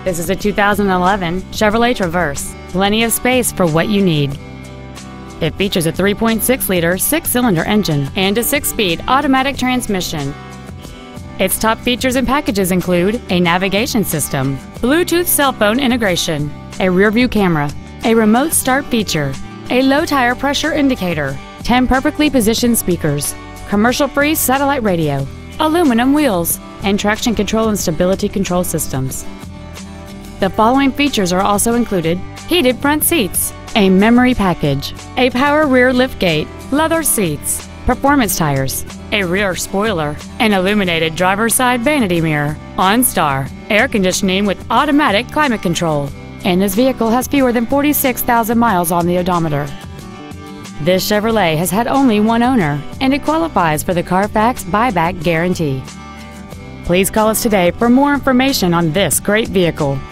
This is a 2011 Chevrolet Traverse. Plenty of space for what you need. It features a 3.6-liter 6-cylinder engine and a 6-speed automatic transmission. Its top features and packages include a navigation system, Bluetooth cell phone integration, a rear-view camera, a remote start feature, a low tire pressure indicator, 10 perfectly positioned speakers, commercial-free satellite radio, aluminum wheels, and traction control and stability control systems. The following features are also included: heated front seats, a memory package, a power rear liftgate, leather seats, performance tires, a rear spoiler, an illuminated driver's side vanity mirror, OnStar, air conditioning with automatic climate control, and this vehicle has fewer than 46,000 miles on the odometer. This Chevrolet has had only one owner, and it qualifies for the Carfax buyback guarantee. Please call us today for more information on this great vehicle.